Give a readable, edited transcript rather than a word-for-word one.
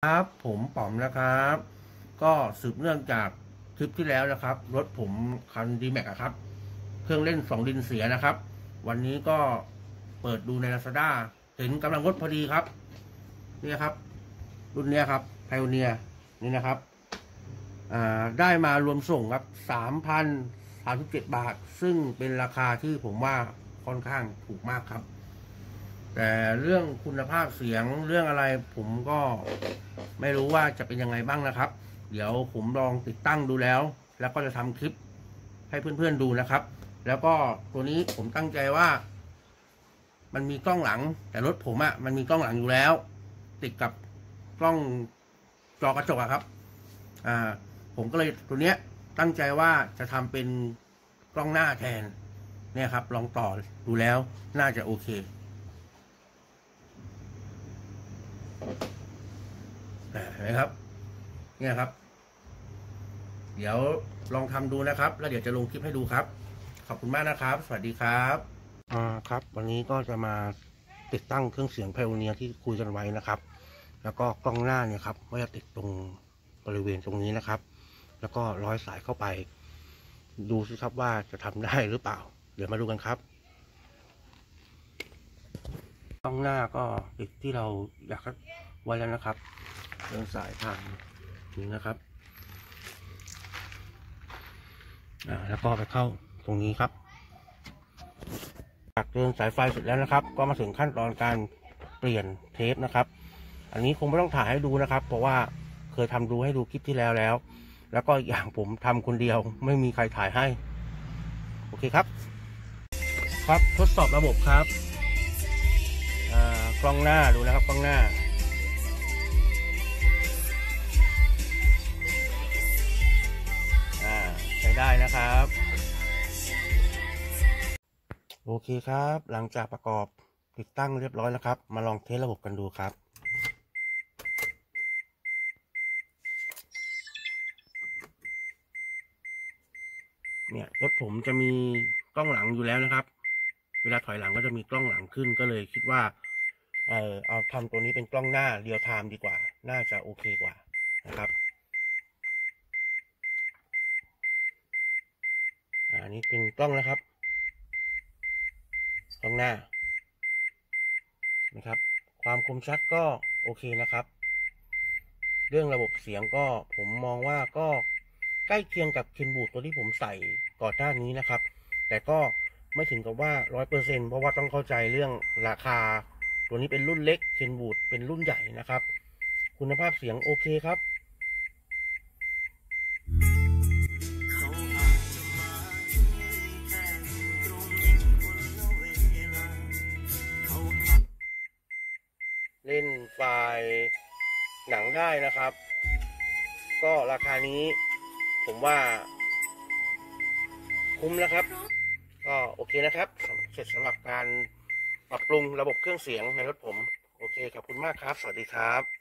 ครับผมป๋อมนะครับก็สืบเนื่องจากคลิปที่แล้วนะครับรถผมคันดีแม็กครับเครื่องเล่น2 ดินเสียนะครับวันนี้ก็เปิดดูใน Lazada เห็นกำลังรถพอดีครับนี่ครับรุ่นนี้ครับไพโอเนียนี่นะครับได้มารวมส่งครับ3,037 บาทซึ่งเป็นราคาที่ผมว่าค่อนข้างถูกมากครับแต่เรื่องคุณภาพเสียงเรื่องอะไรผมก็ไม่รู้ว่าจะเป็นยังไงบ้างนะครับเดี๋ยวผมลองติดตั้งดูแล้วก็จะทำคลิปให้เพื่อนๆดูนะครับแล้วก็ตัวนี้ผมตั้งใจว่ามันมีกล้องหลังแต่รถผมมันมีกล้องหลังอยู่แล้วติดกับกล้องจอกระจกครับผมก็เลยตัวเนี้ยตั้งใจว่าจะทำเป็นกล้องหน้าแทนเนี่ยครับลองต่อดูแล้วน่าจะโอเคนะครับเนี่ยครับเดี๋ยวลองทำดูนะครับแล้วเดี๋ยวจะลงคลิปให้ดูครับขอบคุณมากนะครับสวัสดีครับครับวันนี้ก็จะมาติดตั้งเครื่องเสียงไพโอเนียที่คุยกันไว้นะครับแล้วก็กล้องหน้าเนี่ยครับก็จะติดตรงบริเวณตรงนี้นะครับแล้วก็ร้อยสายเข้าไปดูสิครับว่าจะทำได้หรือเปล่าเดี๋ยวมาดูกันครับกล้องหน้าก็ติดที่เราอยากไว้แล้วนะครับเดินสายผ่านนี้นะครับแล้วก็ไปเข้าตรงนี้ครับจากเดินสายไฟเสร็จแล้วนะครับก็มาถึงขั้นตอนการเปลี่ยนเทปนะครับอันนี้คงไม่ต้องถ่ายให้ดูนะครับเพราะว่าเคยทำดูให้ดูคลิปที่แล้วก็อย่างผมทำคนเดียวไม่มีใครถ่ายให้โอเคครับทดสอบระบบครับกล้องหน้าดูนะครับกล้องหน้าใช้ได้นะครับโอเคครับหลังจากประกอบติดตั้งเรียบร้อยแล้วครับมาลองเทสระบบกันดูครับเนี่ยรถผมจะมีกล้องหลังอยู่แล้วนะครับเวลาถอยหลังก็จะมีกล้องหลังขึ้นก็เลยคิดว่าเอาทำตัวนี้เป็นกล้องหน้าเรียลไทม์ดีกว่าน่าจะโอเคกว่านะครับอันนี้เป็นกล้องนะครับกล้องหน้านะครับความคมชัดก็โอเคนะครับเรื่องระบบเสียงก็ผมมองว่าก็ใกล้เคียงกับเคนบูทตัวที่ผมใส่ก่อนหน้านี้นะครับแต่ก็ไม่ถึงกับว่า100%เพราะว่าต้องเข้าใจเรื่องราคาตัวนี้เป็นรุ่นเล็กเคนบูทเป็นรุ่นใหญ่นะครับคุณภาพเสียงโอเคครับเล่นไฟล์หนังได้นะครับก็ราคานี้ผมว่าคุ้มแล้วครับก็โอเคนะครับเสร็จสำหรับการปรับปรุงระบบเครื่องเสียงในรถผมโอเคขอบคุณมากครับสวัสดีครับ